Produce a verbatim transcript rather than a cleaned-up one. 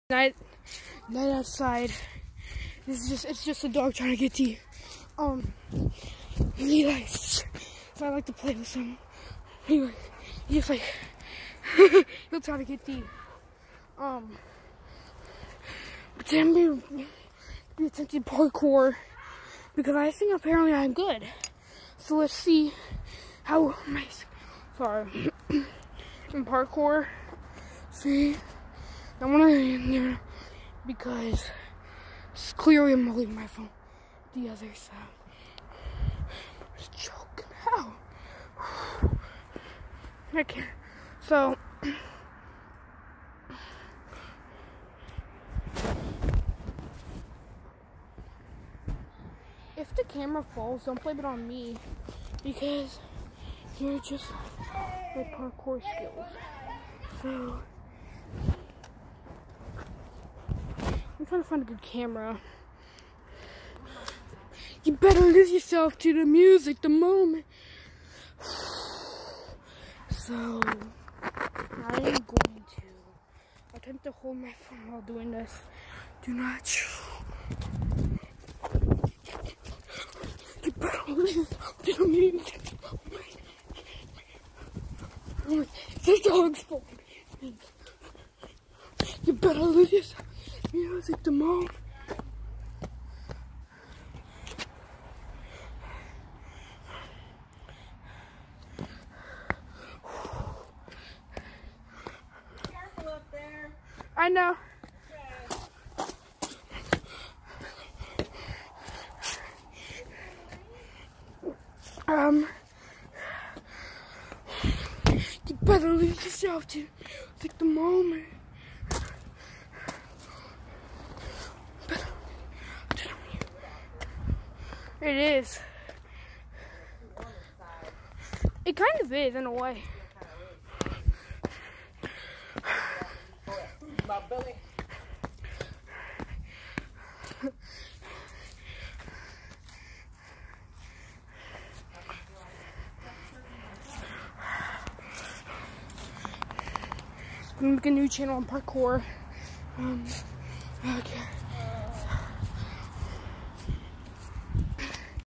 Night, night outside. This is just, it's just a dog trying to get tea. Um, he likes, so I like to play with him. Anyway, he's like, he'll try to get tea. Um, but then we, we attempted parkour because I think apparently I'm good. So let's see how my, sorry, in parkour, see. I want to in there because it's clearly I'm holding my phone. The other side. Just choking out. Okay. So if the camera falls, don't blame it on me because you're just my parkour skills. So I'm trying to find a good camera. You better lose yourself to the music, the moment. So, I am going to attempt to hold my phone while doing this. Do not. You better lose yourself to the music. The dog's fault. You better lose yourself. Music the moment. Careful up there. I know. Okay. Um, you better lose yourself to like the moment. It is. It kind of is in a way. My belly. I'm gonna make a new channel on parkour. Um, okay.